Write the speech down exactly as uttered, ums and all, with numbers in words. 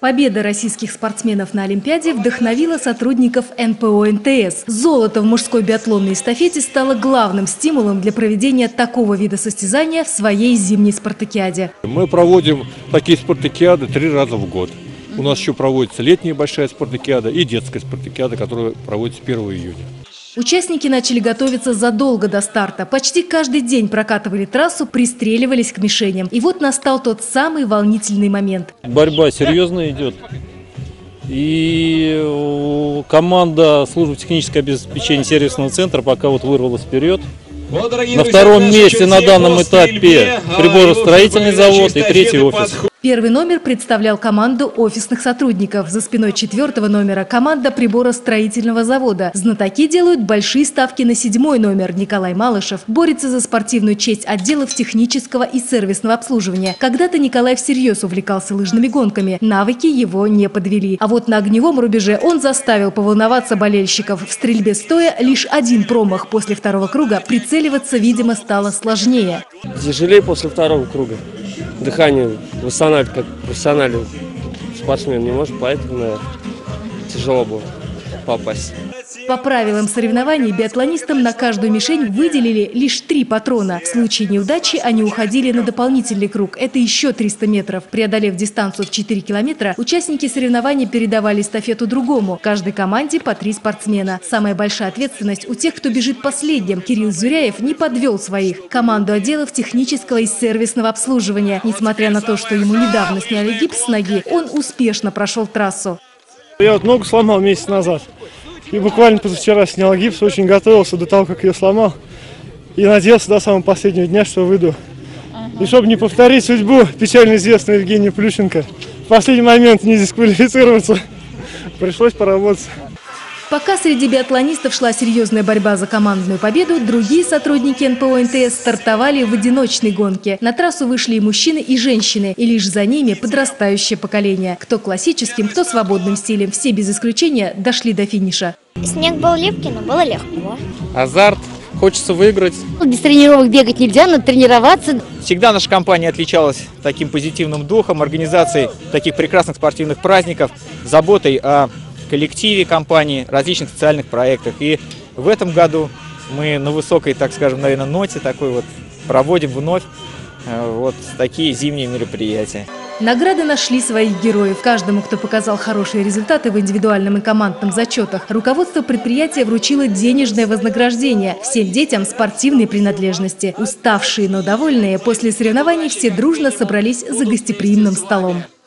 Победа российских спортсменов на Олимпиаде вдохновила сотрудников эн пэ о эн тэ эс. Золото в мужской биатлонной эстафете стало главным стимулом для проведения такого вида состязания в своей зимней спартакиаде. Мы проводим такие спартакиады три раза в год. У нас еще проводится летняя большая спартакиада и детская спартакиада, которая проводится первого июня. Участники начали готовиться задолго до старта. Почти каждый день прокатывали трассу, пристреливались к мишеням. И вот настал тот самый волнительный момент. Борьба серьезно идет. И команда службы технического обеспечения сервисного центра пока вот вырвалась вперед. Вот, на втором месте на данном этапе приборостроительный завод и третий офис. Первый номер представлял команду офисных сотрудников. За спиной четвертого номера команда приборостроительного завода. Знатоки делают большие ставки на седьмой номер. Николай Малышев борется за спортивную честь отделов технического и сервисного обслуживания. Когда-то Николай всерьез увлекался лыжными гонками. Навыки его не подвели. А вот на огневом рубеже он заставил поволноваться болельщиков. В стрельбе стоя лишь один промах. После второго круга прицеливаться, видимо, стало сложнее. Тяжелее после второго круга. Дыхание восстанавливать как профессиональный спортсмен не может, поэтому, наверное, тяжело было попасть. По правилам соревнований биатлонистам на каждую мишень выделили лишь три патрона. В случае неудачи они уходили на дополнительный круг. Это еще триста метров. Преодолев дистанцию в четыре километра, участники соревнований передавали эстафету другому. Каждой команде по три спортсмена. Самая большая ответственность у тех, кто бежит последним. Кирилл Зюряев не подвел своих. Команду отделов технического и сервисного обслуживания. Несмотря на то, что ему недавно сняли гипс с ноги, он успешно прошел трассу. Я вот ногу сломал месяц назад. И буквально позавчера снял гипс, очень готовился до того, как ее сломал. И надеялся до самого последнего дня, что выйду. И чтобы не повторить судьбу печально известного Евгения Плющенко, в последний момент не дисквалифицироваться, пришлось поработать. Пока среди биатлонистов шла серьезная борьба за командную победу, другие сотрудники эн пэ о эн тэ эс стартовали в одиночной гонке. На трассу вышли и мужчины, и женщины, и лишь за ними подрастающее поколение. Кто классическим, кто свободным стилем, все без исключения дошли до финиша. Снег был липкий, но было легко. Азарт, хочется выиграть. Без тренировок бегать нельзя, надо тренироваться. Всегда наша компания отличалась таким позитивным духом, организацией таких прекрасных спортивных праздников, заботой о коллективе компании, различных социальных проектах. И в этом году мы на высокой, так скажем, наверное, ноте такой вот проводим вновь вот такие зимние мероприятия. Награды нашли своих героев. Каждому, кто показал хорошие результаты в индивидуальном и командном зачетах, руководство предприятия вручило денежное вознаграждение. Всем детям спортивные принадлежности. Уставшие, но довольные, после соревнований все дружно собрались за гостеприимным столом.